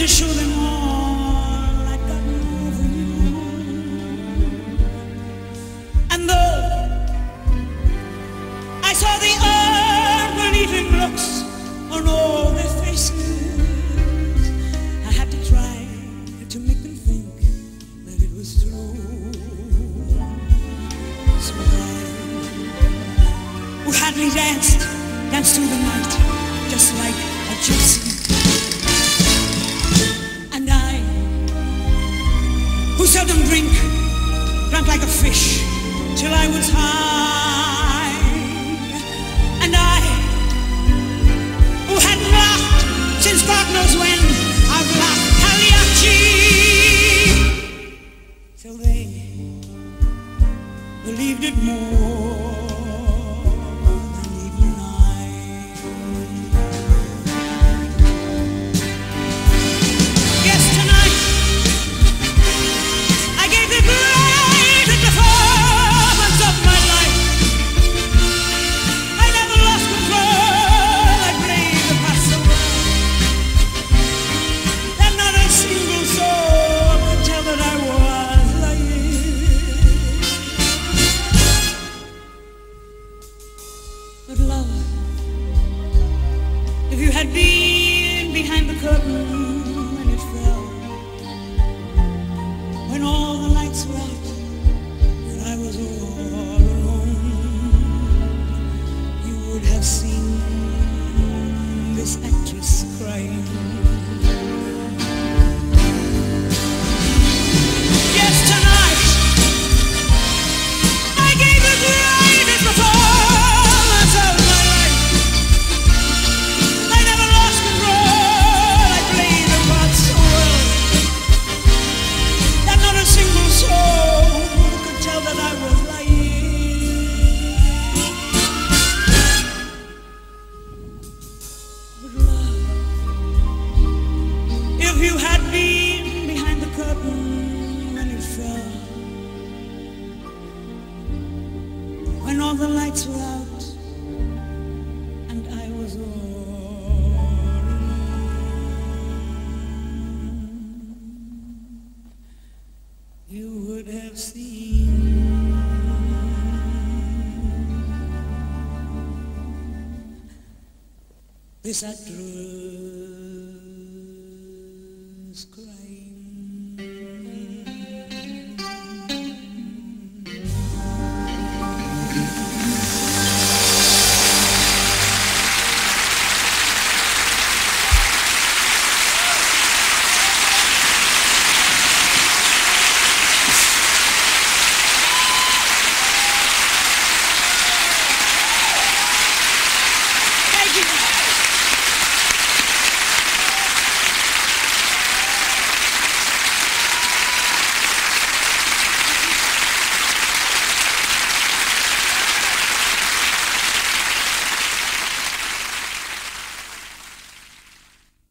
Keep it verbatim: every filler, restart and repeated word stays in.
to show them all I'd gotten over you. And though I saw the unbelieving looks on all their faces, I had to try to make them think that it was true. So I, who hardly danced, danced through the night just like a gypsy. And I, who seldom drink, drank like a fish till I was high. And I, who hadn't laughed since God knows when, I've laughed Pagliacci till they believed it more than even I. Yes, tonight I gave the greatest performance of my life. I never lost control. I played the part so well that not a single soul could tell that I was lying. But love, if you had been behind the curtain when it fell, when all the lights were out and I was all alone, you would have seen this actress crying. Yes, tonight I gave the greatest performance of my life. I never lost control. I played the part so well that not a single soul could tell that I was lying. But love, if you had been behind the curtain when it fell, when all the lights were out and I was all alone, you would have seen this actress cry.